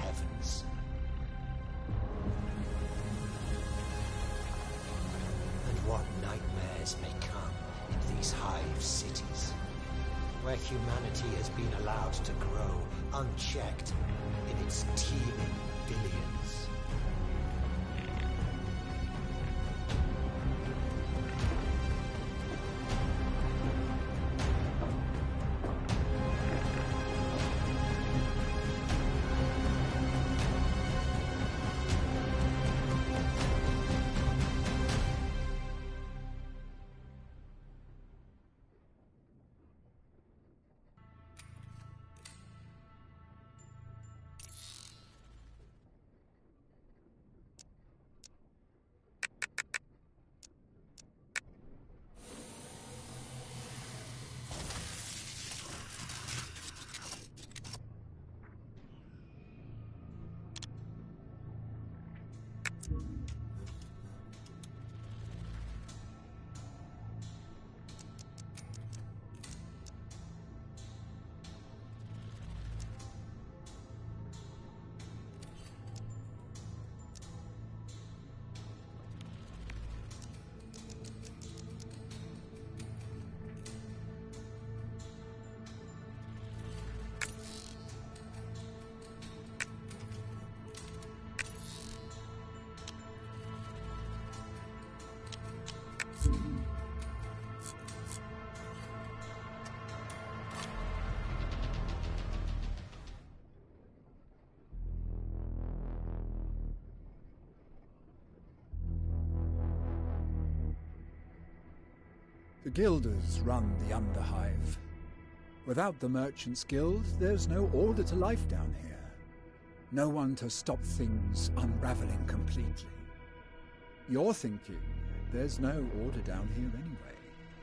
heavens. And what nightmares may come in these hive cities, where humanity has been allowed to grow unchecked in its teeming billions. The Guilders run the Underhive. Without the Merchants Guild, there's no order to life down here. No one to stop things unraveling completely. You're thinking there's no order down here anyway.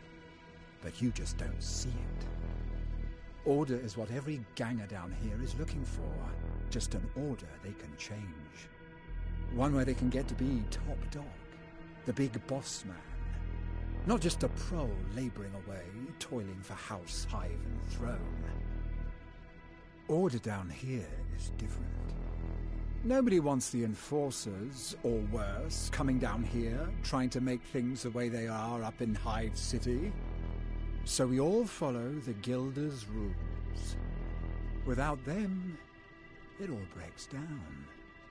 But you just don't see it. Order is what every ganger down here is looking for. Just an order they can change. One where they can get to be top dog. The big boss man. Not just a prole labouring away, toiling for house, hive and throne. Order down here is different. Nobody wants the enforcers, or worse, coming down here, trying to make things the way they are up in Hive City. So we all follow the Guilders' rules. Without them, it all breaks down.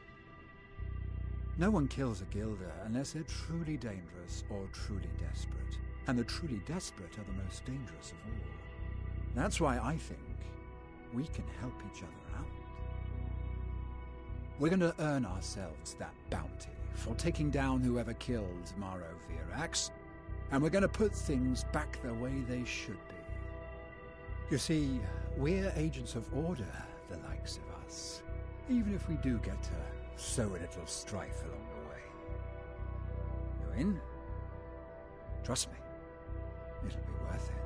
No one kills a Guilder unless they're truly dangerous or truly desperate. And the truly desperate are the most dangerous of all. That's why I think we can help each other out. We're going to earn ourselves that bounty for taking down whoever killed Maro Virax, and we're going to put things back the way they should be. You see, we're agents of order, the likes of us, even if we do get to sow a little strife along the way. You in? Trust me, it'll be worth it.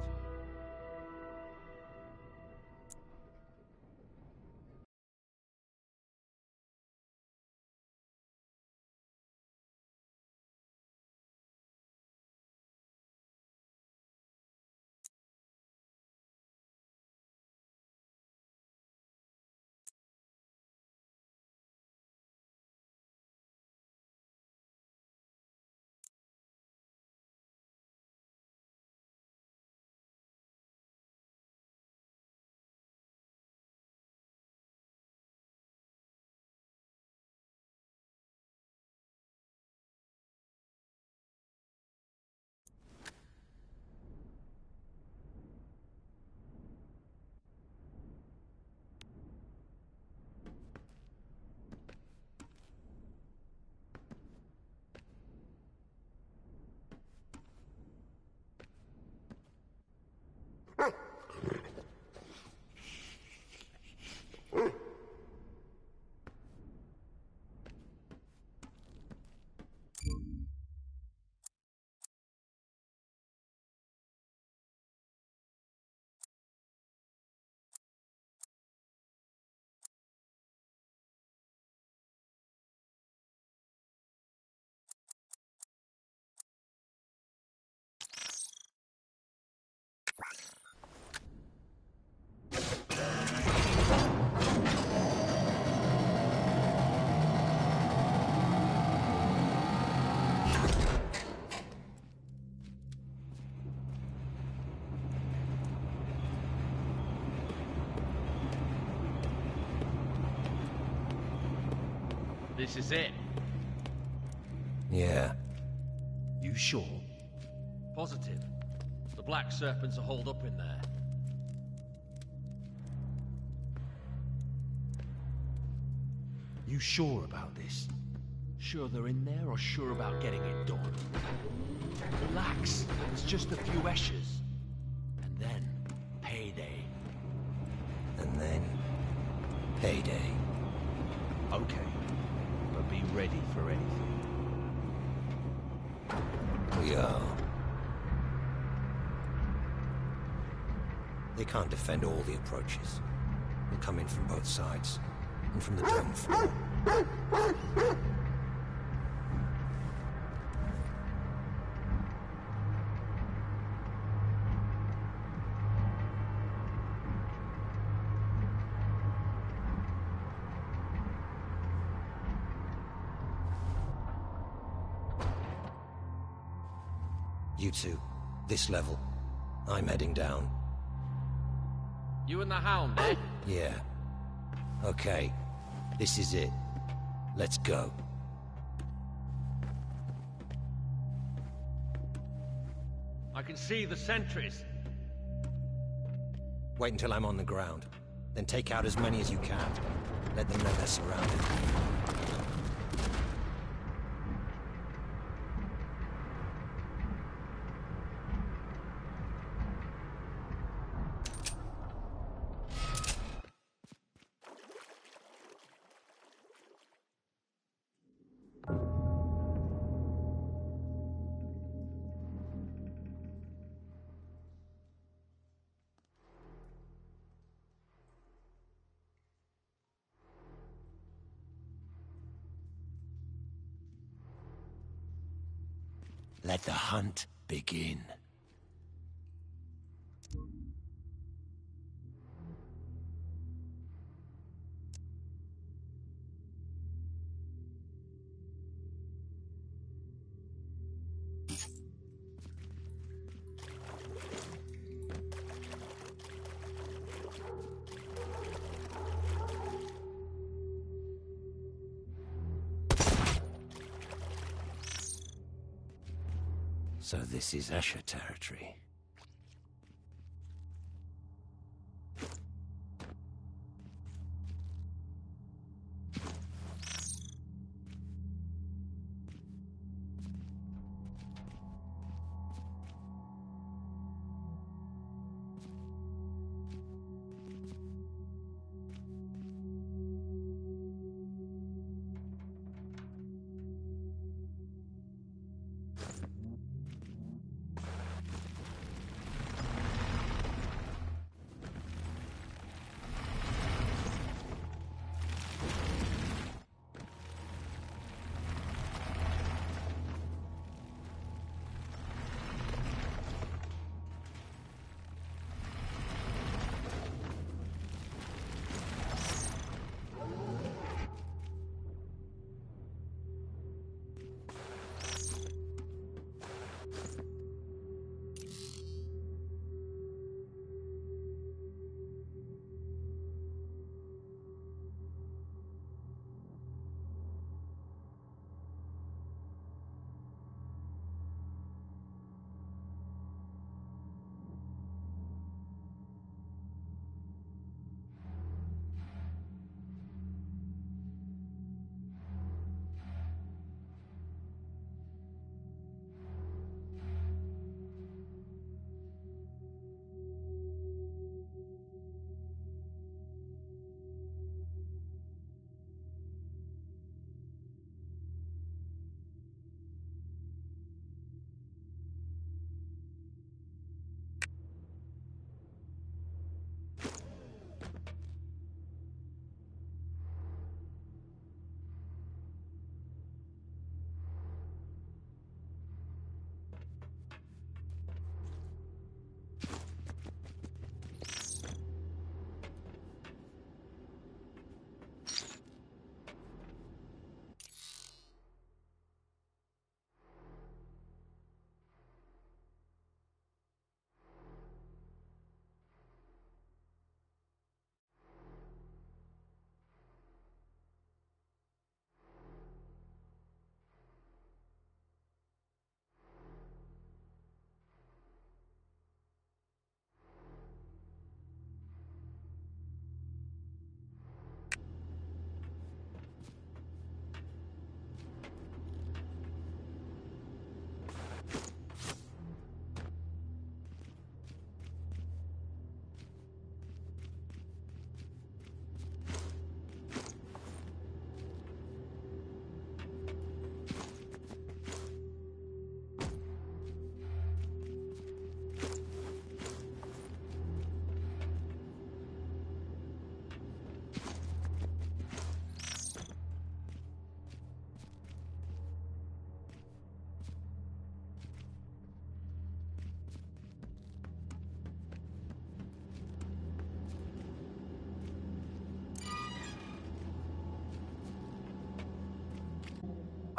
This is it. Yeah. You sure? Positive. The Black Serpents are holed up in there. You sure about this? Sure they're in there, or sure about getting it done? Relax. It's just a few Esches. And then, payday. And then, payday. Okay. But be ready for anything. We are. They can't defend all the approaches. They'll come in from both sides. And from the dome floor. You two, this level. I'm heading down. You and the Hound, eh? Yeah. Okay. This is it. Let's go. I can see the sentries. Wait until I'm on the ground. Then take out as many as you can. Let them know they're surrounded. Let the hunt begin. So this is Escher territory.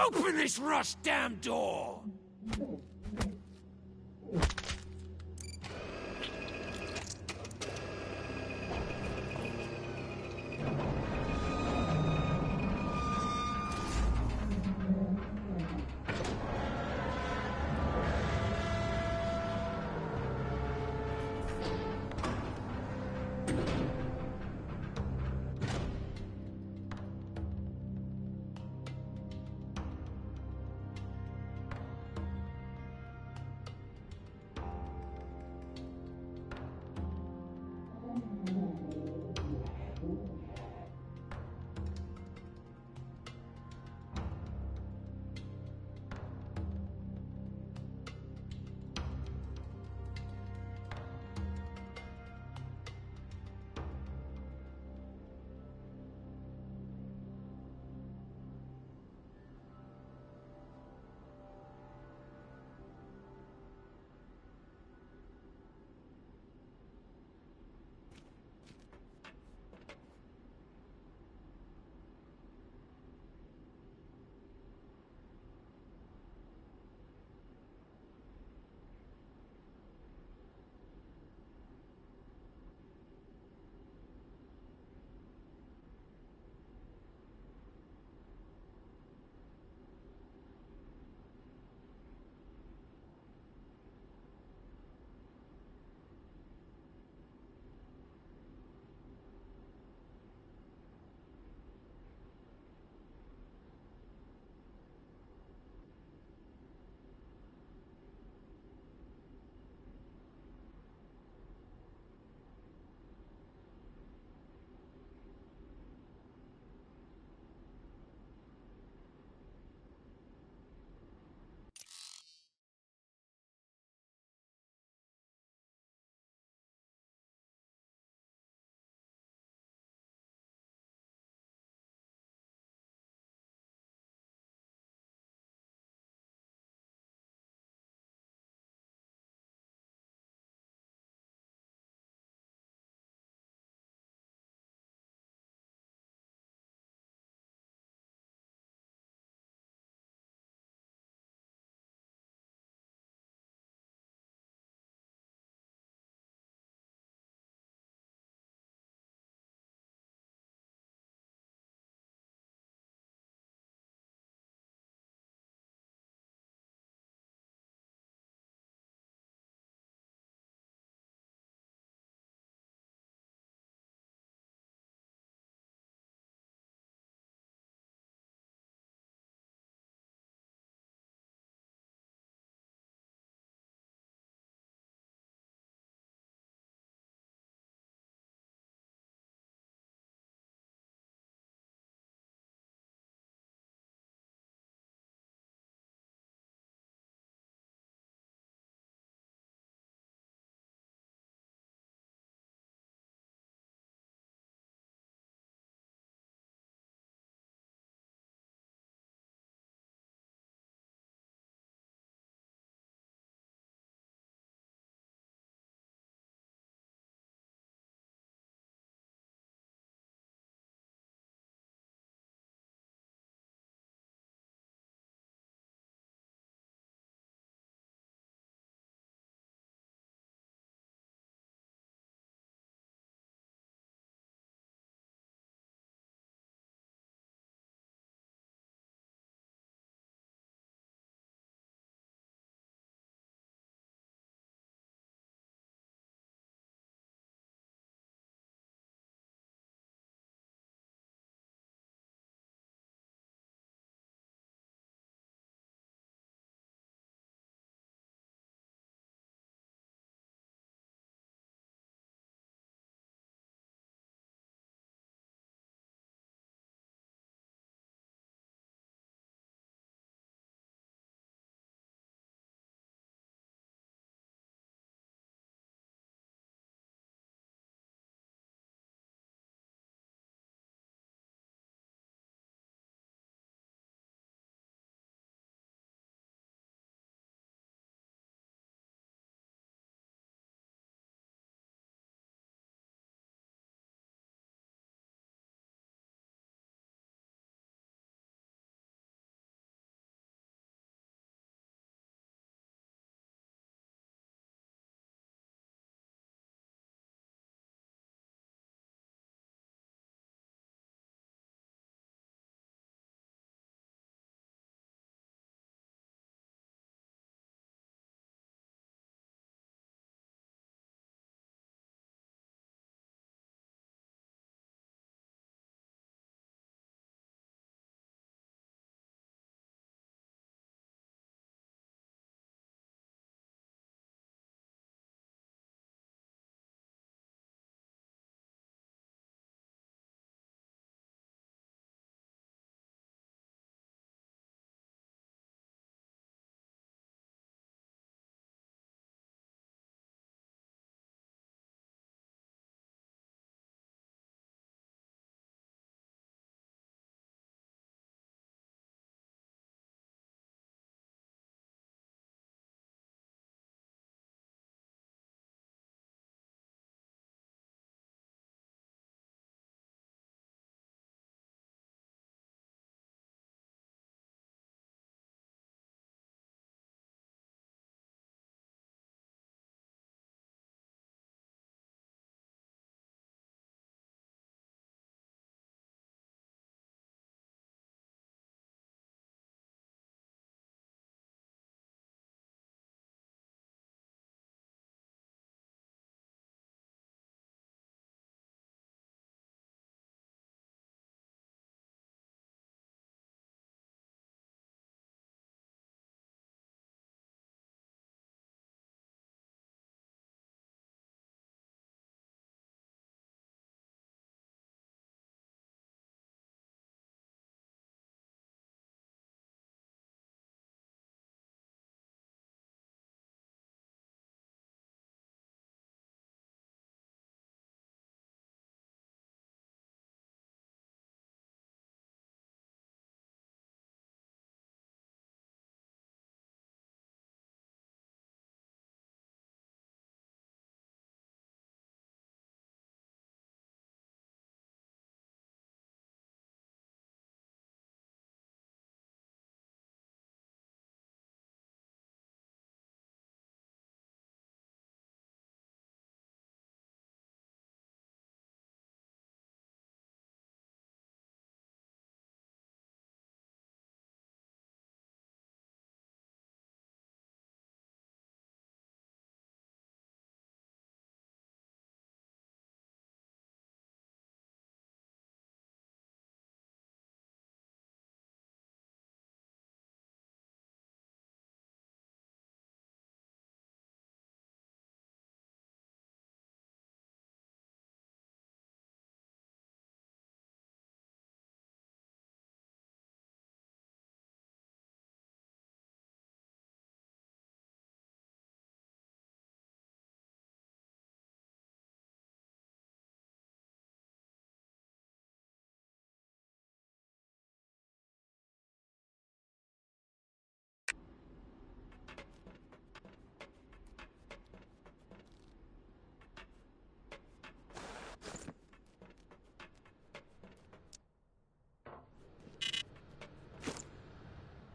Open this rust damn door!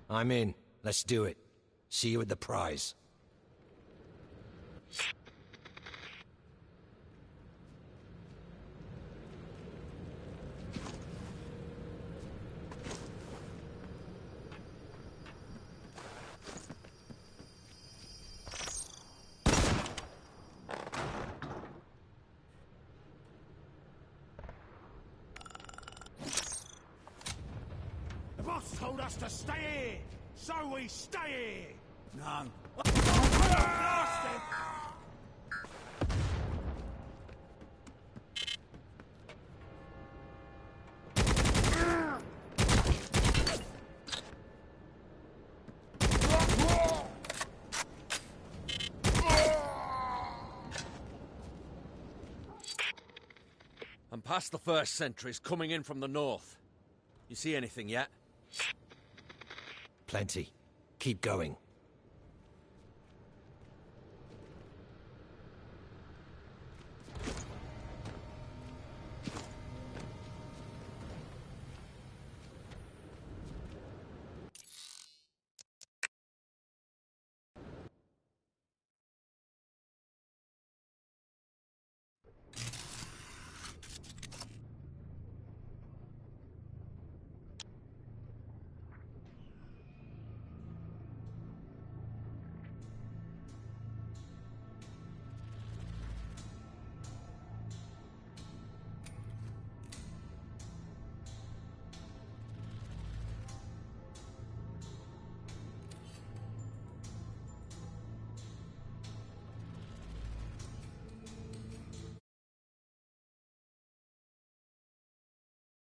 I'm in. Let's do it. See you at the prize. The boss told us to stay here, so we stay here. No. Blasted! I'm past the first sentries coming in from the north. You see anything yet? Plenty. Keep going.